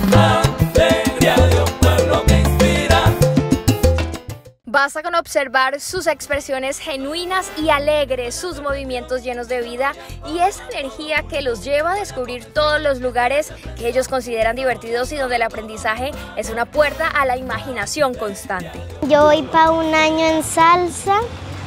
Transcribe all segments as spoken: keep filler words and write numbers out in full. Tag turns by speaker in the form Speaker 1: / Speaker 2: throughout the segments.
Speaker 1: Basta con observar sus expresiones genuinas y alegres, sus movimientos llenos de vida y esa energía que los lleva a descubrir todos los lugares que ellos consideran divertidos y donde el aprendizaje es una puerta a la imaginación constante.
Speaker 2: Yo voy para un año en salsa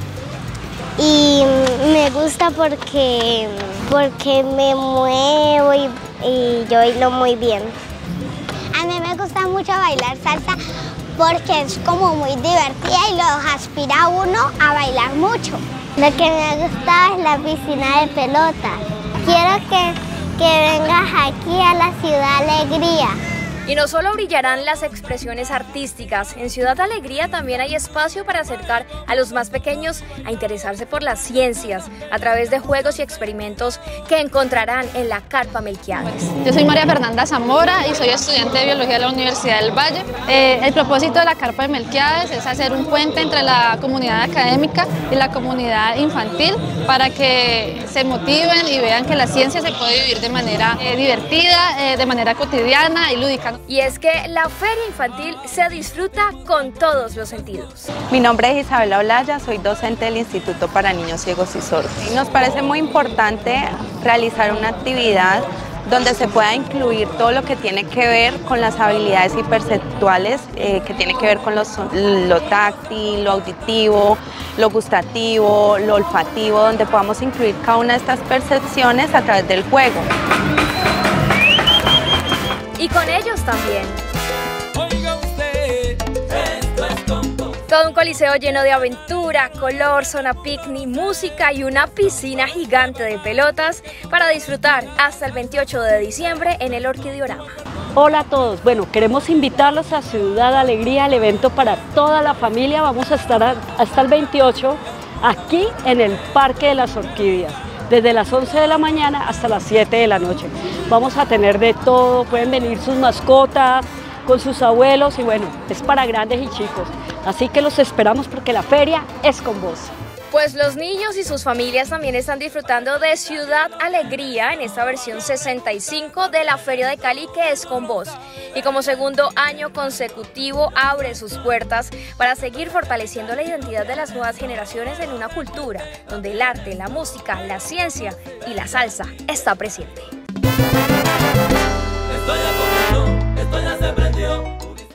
Speaker 2: y me gusta porque, porque me muevo y, y yo bailo muy bien. A mí me gusta mucho bailar salsa porque es como muy divertida y lo aspira a uno a bailar mucho. Lo que me ha gustado es la piscina de pelotas. Quiero que, que vengas aquí a la Ciudad Alegría.
Speaker 1: Y no solo brillarán las expresiones artísticas, en Ciudad Alegría también hay espacio para acercar a los más pequeños a interesarse por las ciencias a través de juegos y experimentos que encontrarán en la Carpa Melquiades.
Speaker 3: Yo soy María Fernanda Zamora y soy estudiante de Biología de la Universidad del Valle. Eh, el propósito de la Carpa de Melquiades es hacer un puente entre la comunidad académica y la comunidad infantil para que se motiven y vean que la ciencia se puede vivir de manera eh, divertida, eh, de manera cotidiana y lúdica.
Speaker 1: Y es que la feria infantil se disfruta con todos los sentidos.
Speaker 4: Mi nombre es Isabela Olaya, soy docente del Instituto para Niños Ciegos y Sordos. Nos parece muy importante realizar una actividad donde se pueda incluir todo lo que tiene que ver con las habilidades hiperceptuales, eh, que tiene que ver con los, lo táctil, lo auditivo, lo gustativo, lo olfativo, donde podamos incluir cada una de estas percepciones a través del juego.
Speaker 1: Y con ellos también.
Speaker 5: Oiga usted, esto es Combo.
Speaker 1: Todo un coliseo lleno de aventura, color, zona picnic, música y una piscina gigante de pelotas para disfrutar hasta el veintiocho de diciembre en el Orquidiorama.
Speaker 6: Hola a todos, bueno, queremos invitarlos a Ciudad Alegría, el evento para toda la familia. Vamos a estar a, hasta el veintiocho aquí en el Parque de las Orquídeas, desde las once de la mañana hasta las siete de la noche. Vamos a tener de todo, pueden venir sus mascotas, con sus abuelos y bueno, es para grandes y chicos. Así que los esperamos porque la feria es con vos.
Speaker 1: Pues los niños y sus familias también están disfrutando de Ciudad Alegría en esta versión sesenta y cinco de la Feria de Cali, que es con vos. Y como segundo año consecutivo abre sus puertas para seguir fortaleciendo la identidad de las nuevas generaciones en una cultura donde el arte, la música, la ciencia y la salsa está presente.
Speaker 5: Esto ya comenzó, esto ya se prendió.